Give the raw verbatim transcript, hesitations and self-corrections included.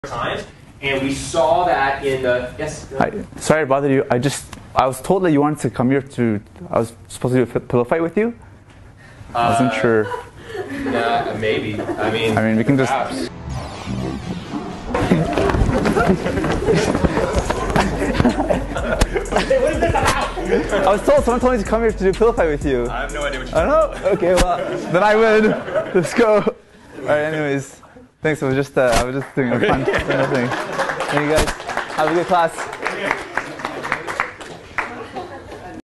time, and we saw that in the yes. Hi. Sorry to bother you. I just I was told that you wanted to come here to. I was supposed to do a pillow fight with you. I wasn't uh, sure. Yeah, maybe. I mean. I mean, we can just. Perhaps. I was told someone told me to come here to do a pillow fight with you. I have no idea what you're I don't know. Okay, well then I win. Let's go. All right. Anyways, thanks. I was just uh, I was just doing a fun kind of thing. And you guys have a good class.